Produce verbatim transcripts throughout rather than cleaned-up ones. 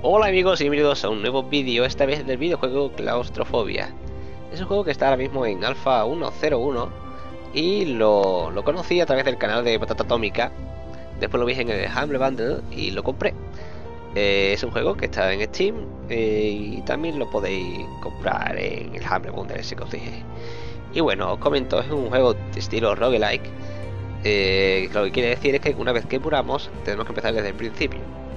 Hola amigos y bienvenidos a un nuevo vídeo, esta vez del videojuego Claustrofobia. Es un juego que está ahora mismo en Alpha uno punto cero uno y lo, lo conocí a través del canal de Patata Atómica. Después lo vi en el Humble Bundle y lo compré. Eh, es un juego que está en Steam eh, y también lo podéis comprar en el Humble Bundle ese que os dije. Y bueno, os comento, es un juego de estilo roguelike. Eh, lo que quiere decir es que una vez que muramos tenemos que empezar desde el principio.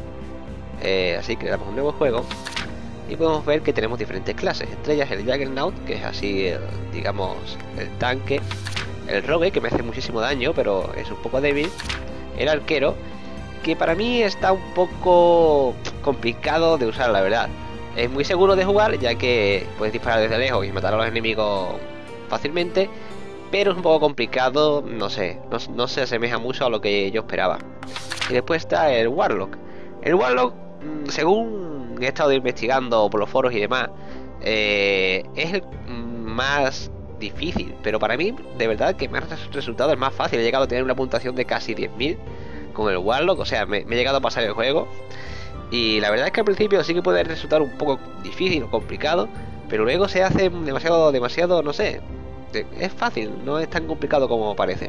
Eh, así que damos un nuevo juego y podemos ver que tenemos diferentes clases, entre ellas el Juggernaut, que es así, el, digamos, el tanque, el rogue, que me hace muchísimo daño, pero es un poco débil, el arquero, que para mí está un poco complicado de usar, la verdad. Es muy seguro de jugar, ya que puedes disparar desde lejos y matar a los enemigos fácilmente, pero es un poco complicado, no sé, no, no se asemeja mucho a lo que yo esperaba. Y después está el Warlock. El Warlock, según he estado investigando por los foros y demás, eh, es el más difícil, pero para mí de verdad que me ha resultado el más fácil. He llegado a tener una puntuación de casi diez mil con el Warlock, o sea, me, me he llegado a pasar el juego y la verdad es que al principio sí que puede resultar un poco difícil o complicado, pero luego se hace demasiado, demasiado, no sé, es fácil, no es tan complicado como parece.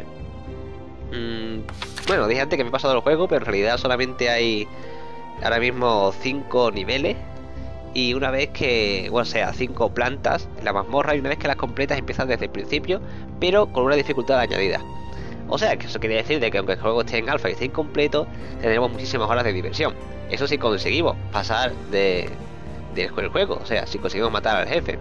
mm, Bueno, dije antes que me he pasado el juego, pero en realidad solamente hay ahora mismo cinco niveles y una vez que, o sea, cinco plantas en la mazmorra, y una vez que las completas empiezas desde el principio, pero con una dificultad añadida. O sea, que eso quiere decir de que aunque el juego esté en alfa y esté incompleto, tendremos muchísimas horas de diversión. Eso si conseguimos pasar de, del juego, o sea, si conseguimos matar al jefe.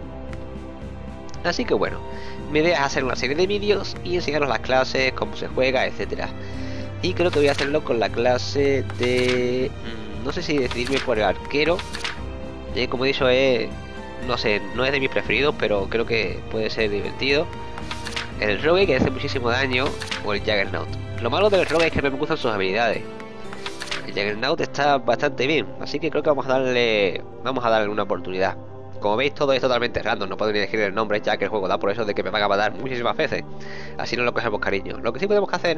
Así que bueno, mi idea es hacer una serie de vídeos y enseñaros las clases, cómo se juega, etcétera. Y creo que voy a hacerlo con la clase de... no sé si decidirme por el arquero. Eh, como he dicho, es, no sé, no es de mis preferidos, pero creo que puede ser divertido. El rogue, que hace muchísimo daño, o el Juggernaut. Lo malo del rogue es que no me gustan sus habilidades. El Juggernaut está bastante bien, así que creo que vamos a darle vamos a darle una oportunidad. Como veis, todo es totalmente random, no puedo ni elegir el nombre, ya que el juego da por eso de que me van a matar muchísimas veces. Así no lo cogemos cariño. Lo que sí podemos hacer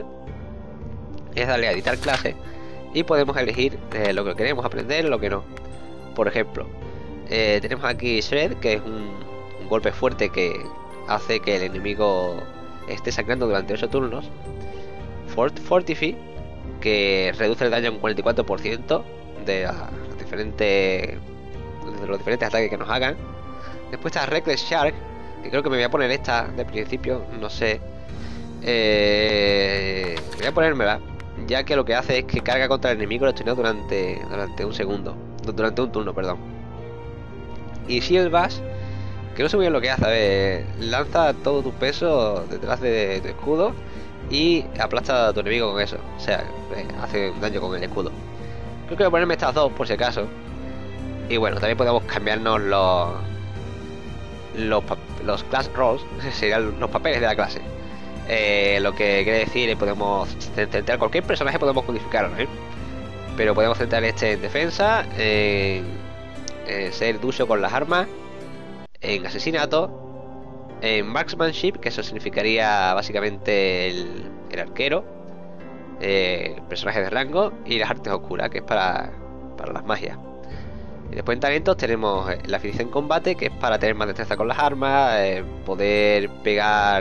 es darle a editar clase y podemos elegir eh, lo que queremos aprender y lo que no. Por ejemplo, eh, tenemos aquí Shred, que es un, un golpe fuerte que hace que el enemigo esté sangrando durante ocho turnos. Fort Fortify, que reduce el daño en un cuarenta y cuatro por ciento de, la, los diferentes, de los diferentes ataques que nos hagan. Después está Reckless Shark, que creo que me voy a poner esta de principio, no sé. Eh, voy a ponérmela, ya que lo que hace es que carga contra el enemigo electronado durante, durante un segundo, durante un turno, perdón. Y Shield Bash, que no sé muy bien lo que hace, a ver, lanza todo tu peso detrás de tu escudo y aplasta a tu enemigo con eso, o sea, hace un daño con el escudo. Creo que voy a ponerme estas dos por si acaso. Y bueno, también podemos cambiarnos los los, los class roles, serían los papeles de la clase. Eh, lo que quiere decir es que podemos centrar cualquier personaje, podemos modificarlo, ¿eh? Pero podemos centrar este en defensa, en, en ser ducho con las armas, en asesinato, en marksmanship, que eso significaría básicamente el, el arquero, eh, personaje de rango, y las artes oscuras, que es para, para las magias. Y después en talentos tenemos la eficiencia en combate, que es para tener más destreza con las armas, eh, poder pegar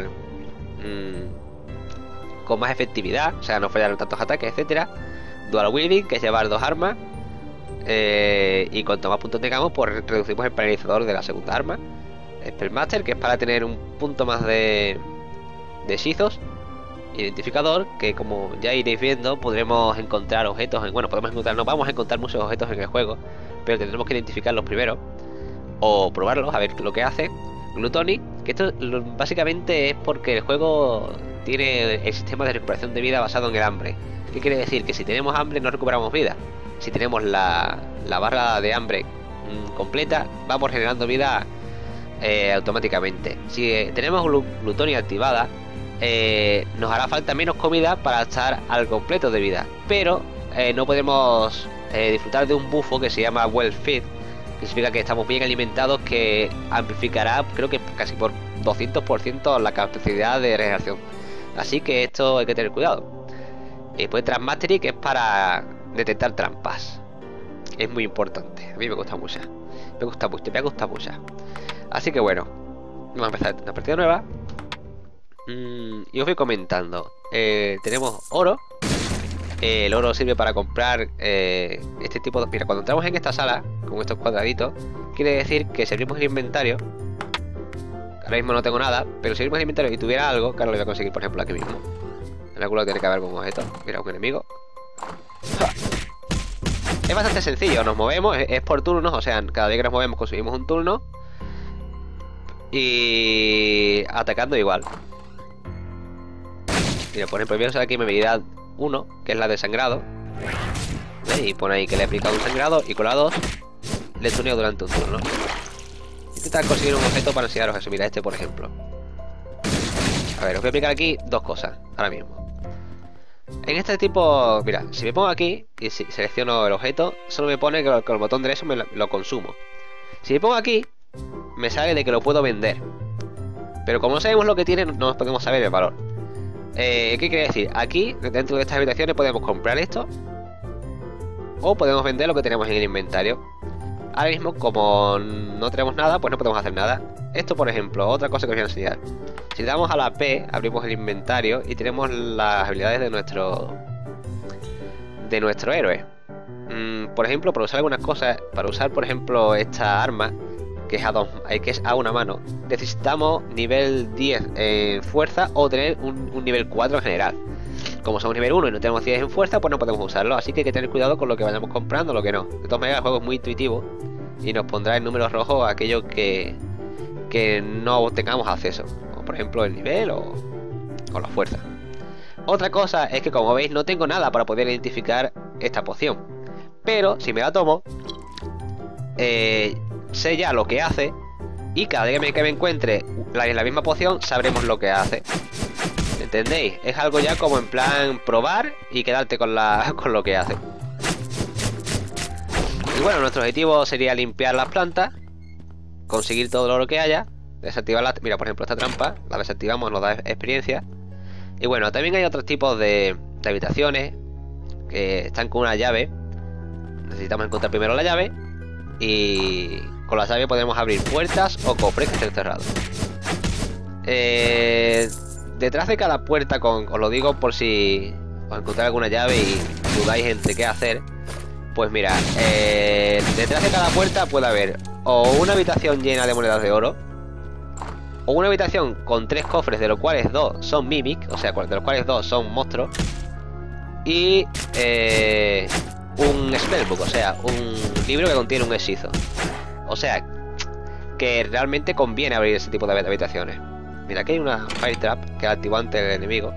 mmm, con más efectividad, o sea, no fallar tantos ataques, etcétera. Dual wielding, que es llevar dos armas, eh, y cuanto más puntos tengamos, pues reducimos el penalizador de la segunda arma. Spellmaster, que es para tener un punto más de, de hechizos. Identificador, que como ya iréis viendo, podremos encontrar objetos en, bueno, podemos encontrar, no vamos a encontrar muchos objetos en el juego, pero tendremos que identificarlos primero o probarlos a ver lo que hace. Gluttony, que esto básicamente es porque el juego tiene el sistema de recuperación de vida basado en el hambre. ¿Qué quiere decir? Que si tenemos hambre no recuperamos vida. Si tenemos la, la barra de hambre mmm, completa, vamos generando vida eh, automáticamente. Si eh, tenemos Gluttony activada, eh, nos hará falta menos comida para estar al completo de vida. Pero eh, no podemos eh, disfrutar de un bufo que se llama Well Fed, que significa que estamos bien alimentados, que amplificará, creo que casi por doscientos por ciento la capacidad de regeneración. Así que esto hay que tener cuidado. Y después Trap Mastery, que es para detectar trampas. es muy importante. A mí me gusta mucho. Me gusta mucho, me gusta mucho. Así que bueno, vamos a empezar una partida nueva. Mm, y os voy comentando. Eh, tenemos oro. Eh, el oro sirve para comprar eh, este tipo de... Mira, cuando entramos en esta sala, con estos cuadraditos, quiere decir que si abrimos el inventario... Ahora mismo no tengo nada, pero si abrimos el inventario y tuviera algo, claro, lo voy a conseguir, por ejemplo, aquí mismo. En algún lado tiene que haber algún objeto. Mira, un enemigo. ¡Ja! Es bastante sencillo, nos movemos, es, es por turnos, o sea, cada vez que nos movemos conseguimos un turno. Y... atacando igual. Mira, por ejemplo, voy a usar aquí mi habilidad uno, que es la de sangrado. ¿Ves? Y pone ahí que le he aplicado un sangrado y con la dos le tuneo durante un turno. Intentar conseguir un objeto para enseñaros eso. Mira, este por ejemplo. A ver, os voy a aplicar aquí dos cosas ahora mismo. En este tipo, mira, si me pongo aquí y si selecciono el objeto, solo me pone que con el botón derecho me lo, lo consumo. Si me pongo aquí, me sale de que lo puedo vender. Pero como no sabemos lo que tiene, no podemos saber el valor. Eh, ¿Qué quiere decir? Aquí, dentro de estas habitaciones, podemos comprar esto o podemos vender lo que tenemos en el inventario. Ahora mismo, como no tenemos nada, pues no podemos hacer nada. Esto, por ejemplo, otra cosa que os voy a enseñar. Si le damos a la P, abrimos el inventario y tenemos las habilidades de nuestro de nuestro héroe. Mm, por ejemplo, para usar algunas cosas, para usar, por ejemplo, esta arma, que es a dos, que es a una mano, necesitamos nivel diez en fuerza o tener un, un nivel cuatro en general. Como somos nivel uno y no tenemos diez en fuerza, pues no podemos usarlo. Así que hay que tener cuidado con lo que vayamos comprando, lo que no. De todas maneras, el juego es muy intuitivo y nos pondrá en números rojos aquello que, que no tengamos acceso. Como por ejemplo el nivel o, o la fuerza. Otra cosa es que, como veis, no tengo nada para poder identificar esta poción. Pero si me la tomo, eh, sé ya lo que hace. Y cada vez que me encuentre la, la misma poción, sabremos lo que hace. ¿Entendéis? Es algo ya como en plan probar y quedarte con, la, con lo que hace. Y bueno, nuestro objetivo sería limpiar las plantas, conseguir todo el oro que haya, desactivarla. Mira, por ejemplo, esta trampa la desactivamos, nos da experiencia. Y bueno, también hay otros tipos de, de habitaciones que están con una llave. Necesitamos encontrar primero la llave y con la llave podemos abrir puertas o cofres que estén cerrados. Eh... Detrás de cada puerta, con, os lo digo por si os encontráis alguna llave y dudáis entre qué hacer. Pues mira, eh, detrás de cada puerta puede haber o una habitación llena de monedas de oro, o una habitación con tres cofres, de los cuales dos son mimic, o sea, de los cuales dos son monstruos, y eh, un spellbook, o sea, un libro que contiene un hechizo. O sea, que realmente conviene abrir ese tipo de habitaciones. Mira, aquí hay una Fire Trap que activó antes el enemigo.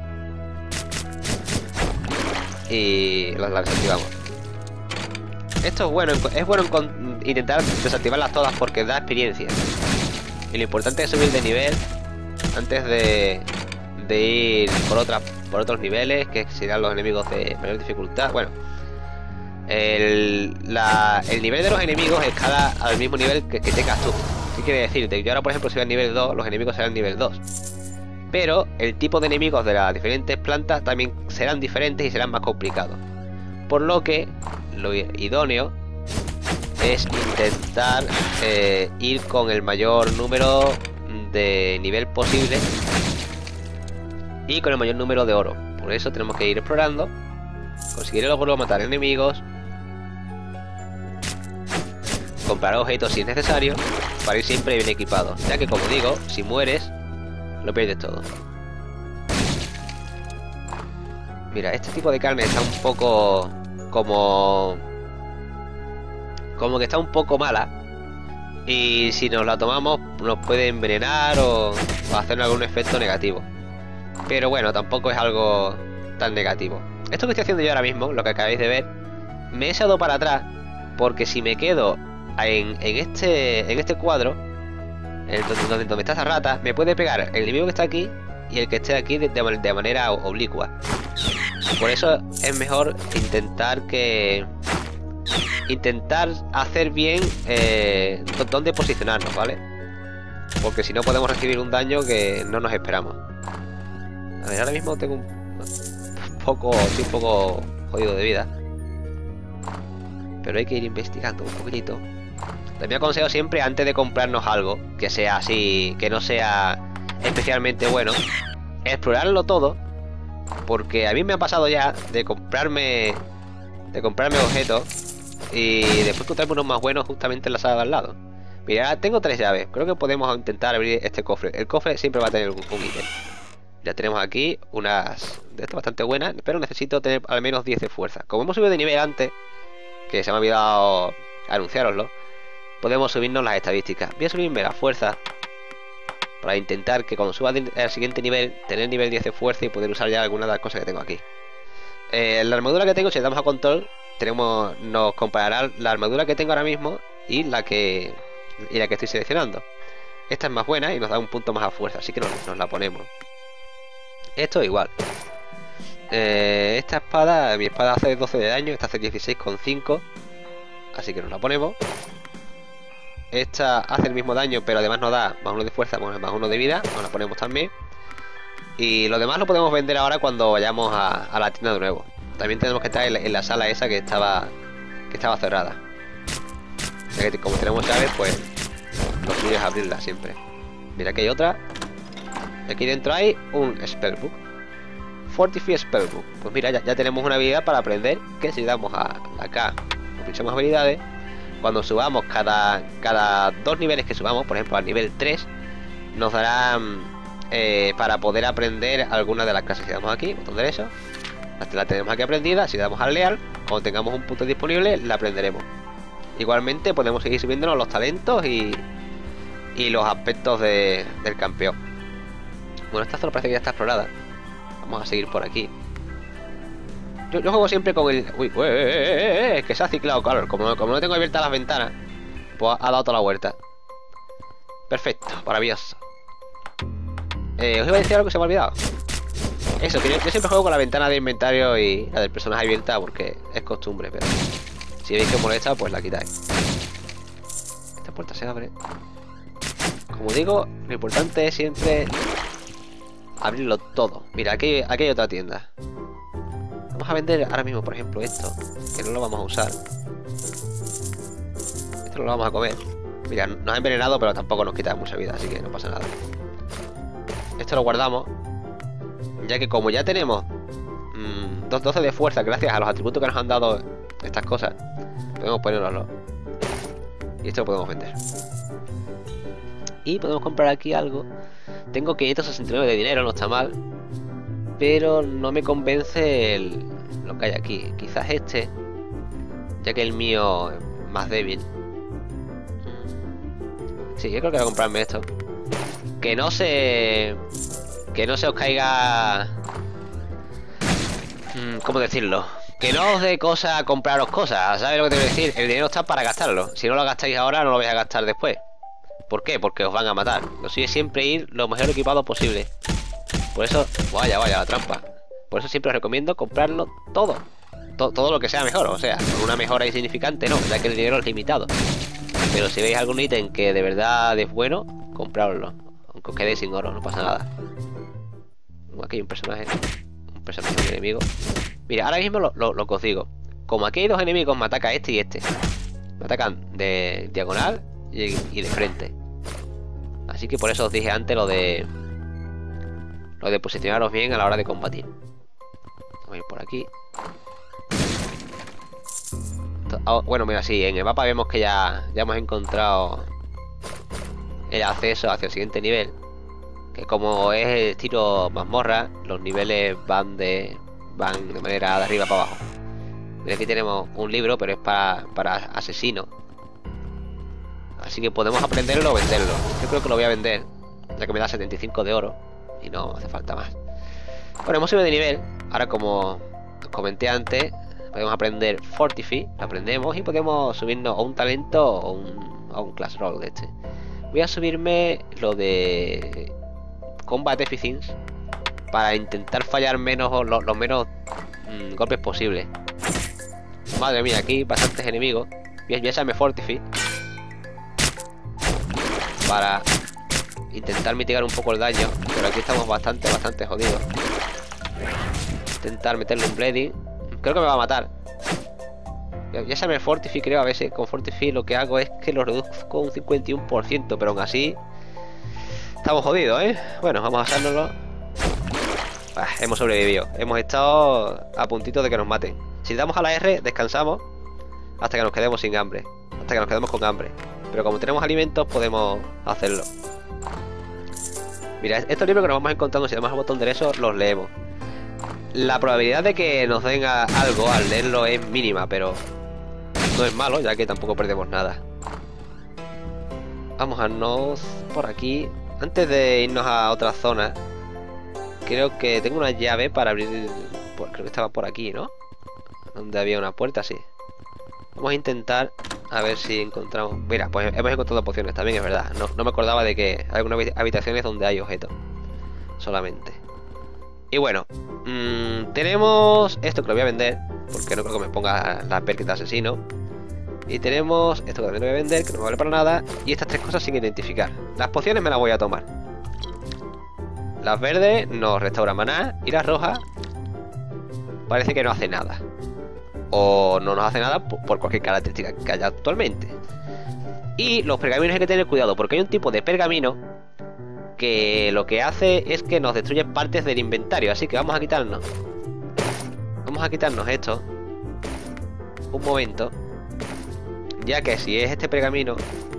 Y las la desactivamos. Esto es bueno, es bueno intentar desactivarlas todas porque da experiencia. Y lo importante es subir de nivel antes de, de ir por, otra, por otros niveles, que serán los enemigos de mayor dificultad. Bueno, el, la, el nivel de los enemigos escala al mismo nivel que, que tengas tú. ¿Qué quiere decir? De que yo ahora, por ejemplo, si voy al nivel dos, los enemigos serán nivel dos. Pero el tipo de enemigos de las diferentes plantas también serán diferentes y serán más complicados. Por lo que lo idóneo es intentar eh, ir con el mayor número de nivel posible y con el mayor número de oro. Por eso tenemos que ir explorando, conseguir el oro, matar enemigos, comprar objetos si es necesario, para ir siempre bien equipado, ya que, como digo, si mueres lo pierdes todo. Mira, este tipo de carne está un poco como como que está un poco mala, y si nos la tomamos nos puede envenenar o, o hacer algún efecto negativo. Pero bueno, tampoco es algo tan negativo. Esto que estoy haciendo yo ahora mismo, lo que acabáis de ver, me he echado para atrás porque si me quedo en, en este en este cuadro, en donde, donde está esa rata, me puede pegar el enemigo que está aquí y el que esté aquí de, de, de manera oblicua. Por eso es mejor intentar que intentar hacer bien eh, dónde posicionarnos, ¿vale? Porque si no podemos recibir un daño que no nos esperamos. A ver, ahora mismo tengo un poco, estoy un poco jodido de vida. pero hay que ir investigando un poquitito. También aconsejo siempre, antes de comprarnos algo que sea así, que no sea especialmente bueno, explorarlo todo, porque a mí me ha pasado ya de comprarme de comprarme objetos y después encontrarme unos más buenos justamente en la sala de al lado. Mira, tengo tres llaves, creo que podemos intentar abrir este cofre. El cofre siempre va a tener un, un ítem. Ya tenemos aquí unas de estas bastante buenas, pero necesito tener al menos diez de fuerza. Como hemos subido de nivel antes, que se me ha olvidado anunciároslo, podemos subirnos las estadísticas. Voy a subirme la fuerza para intentar que cuando suba al siguiente nivel, tener nivel diez de fuerza y poder usar ya alguna de las cosas que tengo aquí. Eh, la armadura que tengo, si le damos a control, tenemos, nos comparará la armadura que tengo ahora mismo y la que y la que estoy seleccionando. Esta es más buena y nos da un punto más a fuerza, así que nos, nos la ponemos. Esto igual. Eh, esta espada, mi espada hace doce de daño, esta hace dieciséis coma cinco, así que nos la ponemos. Esta hace el mismo daño, pero además nos da más uno de fuerza, más uno de vida, nos la ponemos también. Y lo demás lo podemos vender ahora cuando vayamos a, a la tienda de nuevo. También tenemos que estar en la, en la sala esa que estaba que estaba cerrada. O sea que como tenemos llaves, pues lo suyo es abrirla siempre. Mira que hay otra. Aquí dentro hay un Spellbook. Fortify Spellbook. Pues mira, ya, ya tenemos una habilidad para aprender que si damos a acá, pinchamos habilidades, cuando subamos cada, cada dos niveles que subamos, por ejemplo al nivel tres, nos darán eh, para poder aprender alguna de las clases. Si damos aquí, botón derecho, la tenemos aquí aprendida. Si damos al leal, cuando tengamos un punto disponible, la aprenderemos. Igualmente podemos seguir subiéndonos los talentos y, y los aspectos de, del campeón. Bueno, esta zona parece que ya está explorada. Vamos a seguir por aquí. Yo, yo juego siempre con el... Uy, uy, uy, uy, uy, uy, que se ha ciclado, claro. Como, como no tengo abiertas las ventanas, pues ha dado toda la vuelta. Perfecto, maravilloso. Eh, os iba a decir algo que se me ha olvidado. Eso, que yo, yo siempre juego con la ventana de inventario y la del personaje abierta porque es costumbre, pero si veis que os molesta, pues la quitáis. Esta puerta se abre. Como digo, lo importante es siempre abrirlo todo. Mira, aquí, aquí hay otra tienda. Vamos a vender ahora mismo, por ejemplo, esto, que no lo vamos a usar. Esto no lo vamos a comer. Mira, nos ha envenenado, pero tampoco nos quita mucha vida, así que no pasa nada. Esto lo guardamos, ya que como ya tenemos mmm, doce de fuerza gracias a los atributos que nos han dado estas cosas, podemos ponérnoslo. Y esto lo podemos vender. Y podemos comprar aquí algo. Tengo quinientos sesenta y nueve de dinero, no está mal, pero no me convence el, lo que hay aquí. Quizás este, ya que el mío es más débil. Sí, yo creo que voy a comprarme esto. Que no se... Que no se os caiga... ¿Cómo decirlo? Que no os dé cosa compraros cosas. ¿Sabes lo que te voy a decir? El dinero está para gastarlo. Si no lo gastáis ahora, no lo vais a gastar después. ¿Por qué? Porque os van a matar. Lo suyo es siempre ir lo mejor equipado posible. Por eso... Vaya, vaya, la trampa. Por eso siempre os recomiendo comprarlo todo. Todo, todo lo que sea mejor. O sea, con una mejora insignificante no, ya que el dinero es limitado. Pero si veis algún ítem que de verdad es bueno, comprároslo. Aunque os quedéis sin oro, no pasa nada. Aquí hay un personaje. Un personaje de enemigo. Mira, ahora mismo lo, lo, lo que os digo. Como aquí hay dos enemigos, me ataca este y este. Me atacan de diagonal y, y de frente. Así que por eso os dije antes lo de... Lo de posicionaros bien a la hora de combatir. Vamos a ir por aquí. Oh, bueno, mira, sí, en el mapa vemos que ya, ya hemos encontrado el acceso hacia el siguiente nivel. Que como es el estilo mazmorra, los niveles van de van de manera de arriba para abajo. Mira, aquí tenemos un libro, pero es para, para asesinos. Así que podemos aprenderlo o venderlo. Yo creo que lo voy a vender, ya que me da setenta y cinco de oro y no hace falta más. Bueno, hemos subido de nivel. Ahora, como os comenté antes, podemos aprender Fortify, lo aprendemos y podemos subirnos a un talento o un, a un class roll de este. Voy a subirme lo de Combat Efficiency para intentar fallar menos los, los menos mmm, golpes posibles. Madre mía, aquí bastantes enemigos. Voy a echarme Fortify para intentar mitigar un poco el daño, pero aquí estamos bastante, bastante jodidos. Intentar meterle un bleeding. Creo que me va a matar. Ya, ya se me Fortify, creo. A veces con Fortify lo que hago es que lo reduzco un cincuenta y uno por ciento, pero aún así estamos jodidos, ¿eh? Bueno, vamos a pasárnoslo. Ah, hemos sobrevivido. Hemos estado a puntito de que nos maten. Si le damos a la R, descansamos hasta que nos quedemos sin hambre. Hasta que nos quedemos con hambre. Pero como tenemos alimentos, podemos hacerlo. Mira, estos libros que nos vamos encontrando, si le damos al botón derecho, los leemos. La probabilidad de que nos den a algo al leerlo es mínima, pero no es malo, ya que tampoco perdemos nada. Vamos a irnos por aquí. Antes de irnos a otra zona, creo que tengo una llave para abrir... Creo que estaba por aquí, ¿no? Donde había una puerta, sí. Vamos a intentar a ver si encontramos... Mira, pues hemos encontrado pociones, también es verdad. No, no me acordaba de que hay algunas habitaciones donde hay objetos solamente. Y bueno, mmm, tenemos esto que lo voy a vender, porque no creo que me ponga la perk de asesino. Y tenemos esto que también lo voy a vender, que no me vale para nada. Y estas tres cosas sin identificar. Las pociones me las voy a tomar. Las verdes nos restaura maná. Y las rojas parece que no hace nada. O no nos hace nada por cualquier característica que haya actualmente. Y los pergaminos hay que tener cuidado, porque hay un tipo de pergamino que lo que hace es que nos destruye partes del inventario. Así que vamos a quitarnos Vamos a quitarnos esto un momento, ya que si es este pergamino,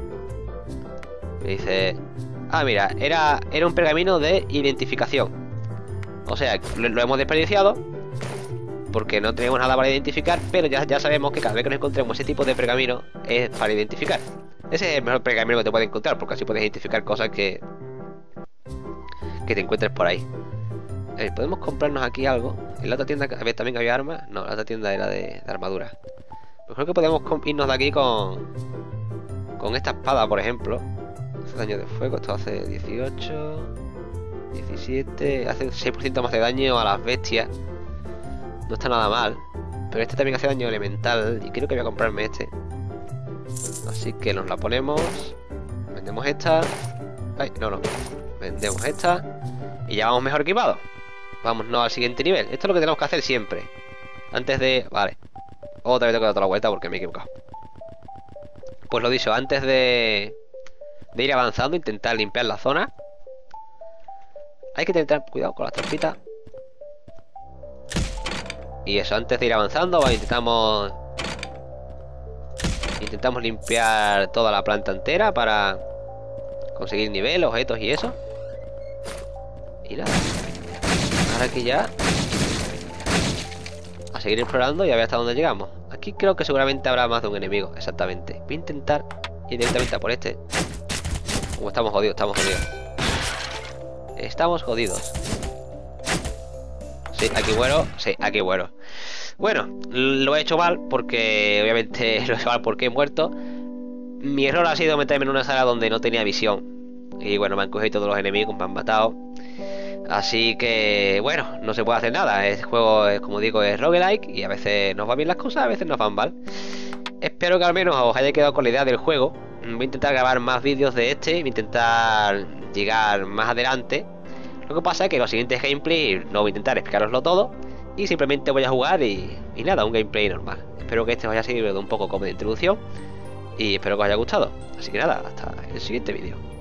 me dice... Ah, mira, era, era un pergamino de identificación. O sea, lo, lo hemos desperdiciado porque no tenemos nada para identificar, pero ya, ya sabemos que cada vez que nos encontremos ese tipo de pergamino es para identificar. Ese es el mejor pergamino que te puedes encontrar, porque así puedes identificar cosas que que te encuentres por ahí. Eh, podemos comprarnos aquí algo. En la otra tienda a ver, también había armas. No, la otra tienda era de, de armadura. Pues creo que podemos irnos de aquí con con esta espada, por ejemplo. Hace daño de fuego. Esto hace dieciocho, diecisiete. Hace seis por ciento más de daño a las bestias. No está nada mal. Pero este también hace daño elemental. Y creo que voy a comprarme este. Así que nos la ponemos. Vendemos esta. Ay, no, no. Vendemos esta. Y ya vamos mejor equipados. Vámonos al siguiente nivel. Esto es lo que tenemos que hacer siempre. Antes de... Vale. Otra vez tengo que dar toda la vuelta porque me he equivocado. Pues lo dicho, antes de... de ir avanzando, intentar limpiar la zona. Hay que tener cuidado con las trampitas. Y eso, antes de ir avanzando, pues intentamos... Intentamos limpiar toda la planta entera para conseguir nivel, objetos y eso. Y nada. Ahora que ya... A seguir explorando y a ver hasta dónde llegamos. Aquí creo que seguramente habrá más de un enemigo, exactamente. Voy a intentar ir directamente a por este. Como estamos jodidos, estamos jodidos. Estamos jodidos. Sí, aquí muero. Sí, aquí muero. Bueno, lo he hecho mal porque obviamente lo he hecho mal porque he muerto. Mi error ha sido meterme en una sala donde no tenía visión. Y bueno, me han cogido todos los enemigos, me han matado. Así que, bueno, no se puede hacer nada. Este juego, es, como digo, es roguelike. Y a veces nos van bien las cosas, a veces nos van mal. Espero que al menos os haya quedado con la idea del juego. Voy a intentar grabar más vídeos de este. Voy a intentar llegar más adelante. Lo que pasa es que los siguientes gameplay no voy a intentar explicaroslo todo. Y simplemente voy a jugar y, y nada, un gameplay normal. Espero que este os haya servido un poco como de introducción. Y espero que os haya gustado. Así que nada, hasta el siguiente vídeo.